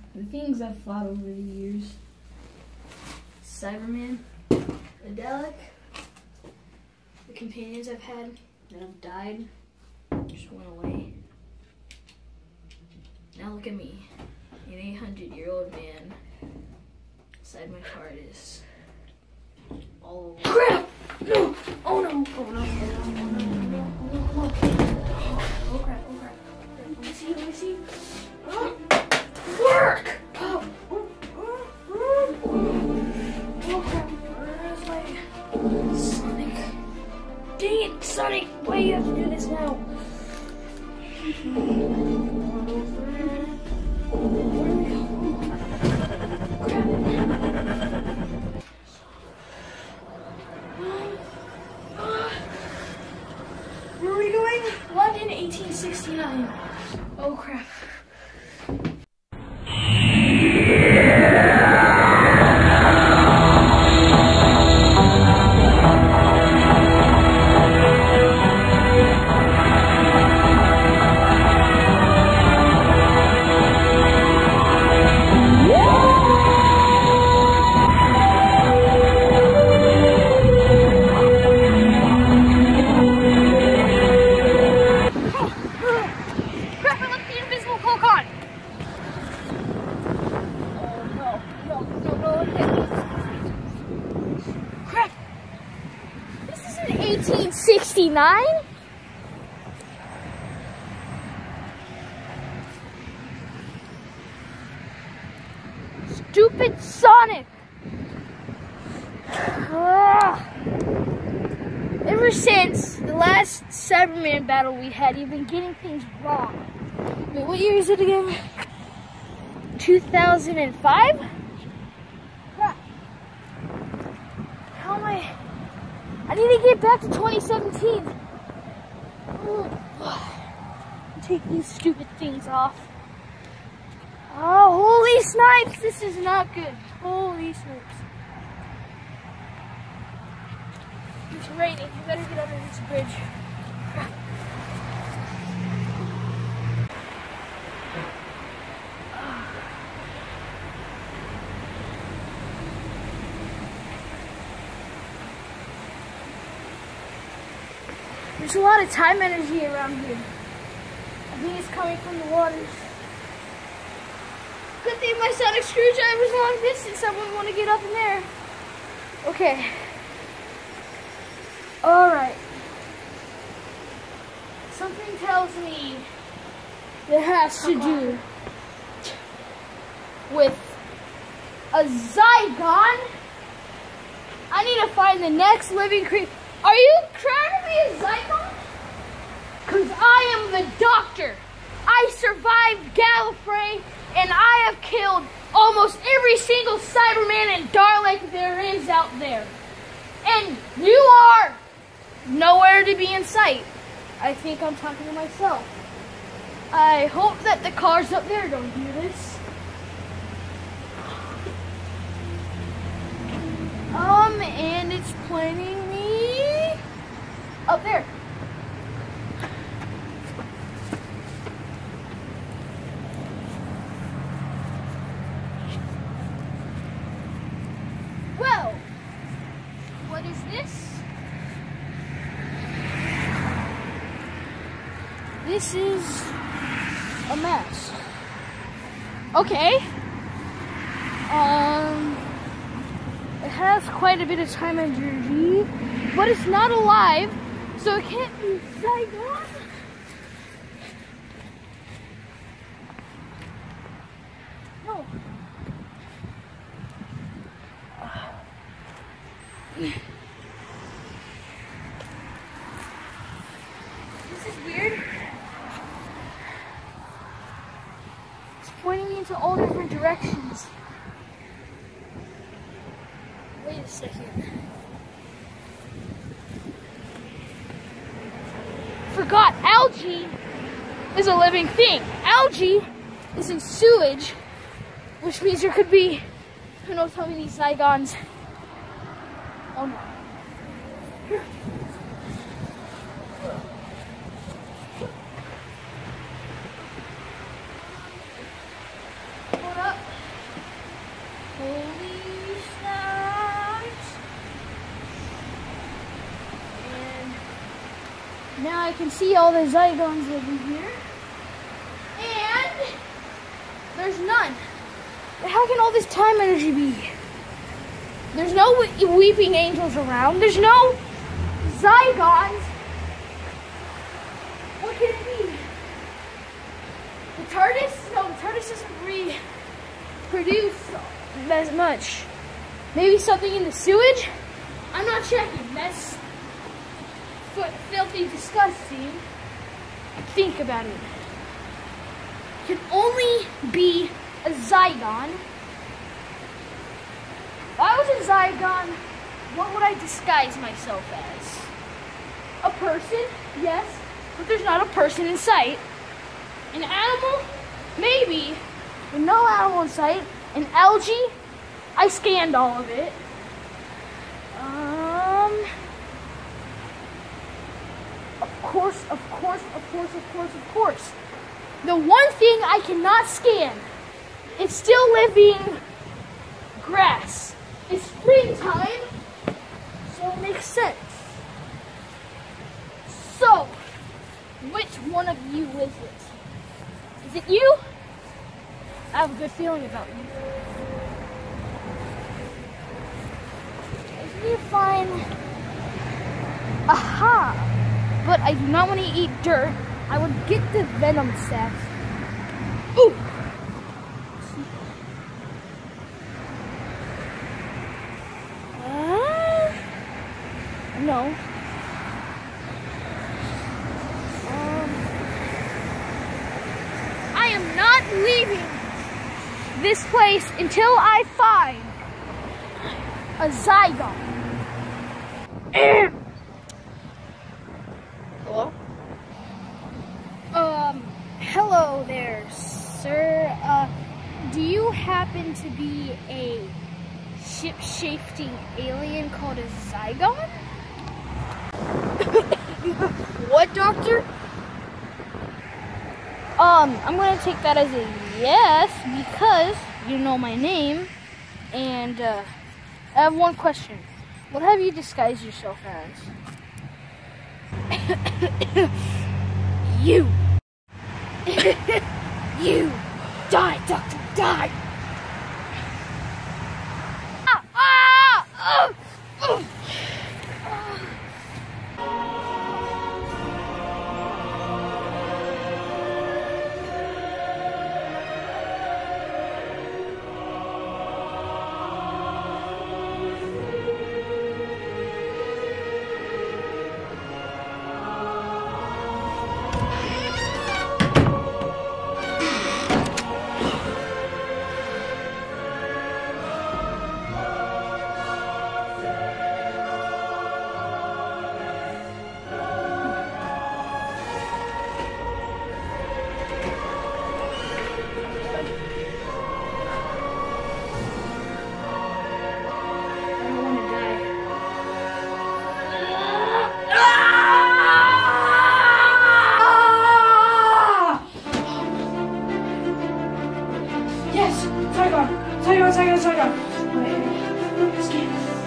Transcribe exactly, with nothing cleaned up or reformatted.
the things I've fought over the years. Cyberman, Adelic, the companions I've had that have died just went away. Now look at me, an eight hundred year old man inside my TARDIS. All over. Crap! No! Oh no! Oh no! Oh no! Oh no! Oh no! Oh no! Oh crap! Oh crap! Let me see! Let me see! Oh. Work! Oh! Oh, oh, oh. Oh crap! Where's my Sonic? Dang it, Sonic! Why do you have to do this now? Where are we going? London, eighteen sixty-nine. Oh crap. eighteen sixty-nine? Stupid Sonic! Ugh. Ever since the last Cyberman battle we had, you've been getting things wrong. Wait, what year is it again? two thousand five? How am I? I need to get back to twenty seventeen. Take these stupid things off. Oh, holy snipes! This is not good. Holy snipes. It's raining. You better get under this bridge. There's a lot of time energy around here. I think it's coming from the waters. Good thing my sonic screwdriver's long distance. I wouldn't want to get up in there. Okay. Alright. Something tells me it has to do with a Zygon. I need to find the next living creature. Are you trying to be a Zygon? Because I am the doctor. I survived Gallifrey, and I have killed almost every single Cyberman and Dalek there is out there. And you are nowhere to be in sight. I think I'm talking to myself. I hope that the cars up there don't hear this. Um, and it's pointing me up there. Well, what is this? This is a mask. Okay. Um, it has quite a bit of time energy, but it's not alive, so it can't be Zygon. No. This is weird. It's pointing me into all different directions. Wait a second. Forgot, algae is a living thing. Algae is in sewage, which means there could be, who knows how many Zygons. Oh no. Hold up. Now I can see all the Zygons living here. And there's none. How can all this time energy be? There's no weeping angels around. There's no Zygons. What can it be? The TARDIS? No, the TARDIS doesn't reproduce as much. Maybe something in the sewage? I'm not checking. That's filthy disgusting. Think about it. It can only be a Zygon. If I was a Zygon, what would I disguise myself as? A person? Yes. But there's not a person in sight. An animal? Maybe. But no animal in sight. An algae? I scanned all of it. Um, of course, of course, of course, of course, of course. The one thing I cannot scan, it's still living grass. It's springtime, so it makes sense. So, which one of you is it? Is it you? I have a good feeling about you. I need to find... Aha! But I do not want to eat dirt. I would get the venom sacs. Ooh! Uh, no. Um, I am not leaving this place until I find a Zygon. Hello? Um, hello there, sir. Uh, do you happen to be a ship-shifting alien called a Zygon? What, Doctor? Um, I'm gonna take that as a yes because you know my name, and uh, I have one question. What have you disguised yourself as? You! You! Die, Doctor, die! Ah! Ah! Uh, uh. Yes! Zygon! Zygon, Zygon, Zygon! Wait, scan.